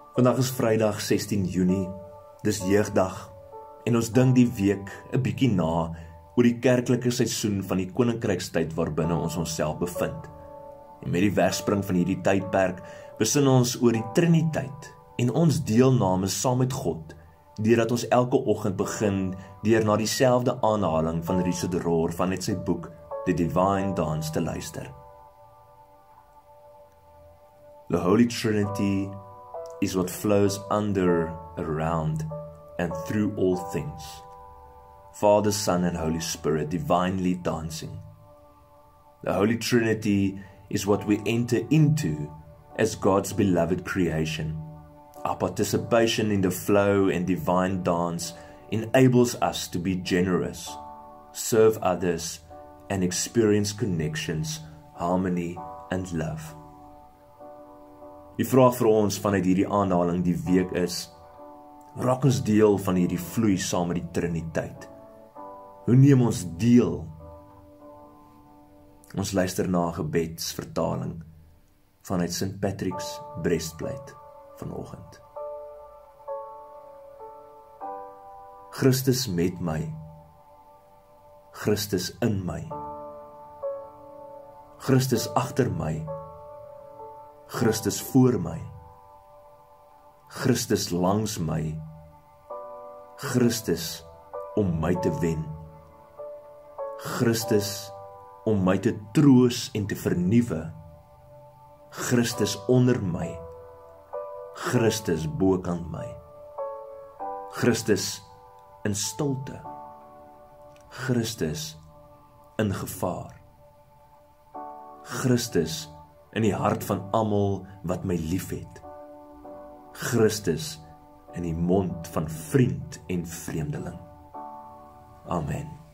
Vandag is Vrydag 16 Junie, dis jeugdag, en ons dink die week 'n bietjie na oor die kerklike seisoen van die koninkrykstyd waarbinne ons onsself bevind. En met die wegspring van hierdie tydperk besin ons oor die Triniteit en ons deelname saam met God, deurdat ons elke oggend begin deur na dieselfde aanhaling van Richard Rohr vanuit sy boek The Divine Dance te luister. The Holy Trinity is what flows under, around, and through all things. Father, Son, and Holy Spirit divinely dancing. The Holy Trinity is what we enter into as God's beloved creation. Our participation in the flow and divine dance enables us to be generous, serve others, and experience connections, harmony, and love. Die vraag vir ons vanuit hierdie aanhaling die week is, raak ons deel van hierdie vloei saam met die Triniteit? Hoe neem ons deel? Ons luister na 'n gebedsvertaling vanuit St. Patrick's breastplate vanoggend. Christus met my, Christus in my, Christus agter my, Christus voor my, Christus langs my, Christus om my te wen, Christus om my te troos en te vernuwe, Christus onder my, Christus bokant my, Christus in stilte, Christus in gevaar, Christus in die hart van almal wat my liefhet, Christus in die mond van vriend en vreemdeling. Amen.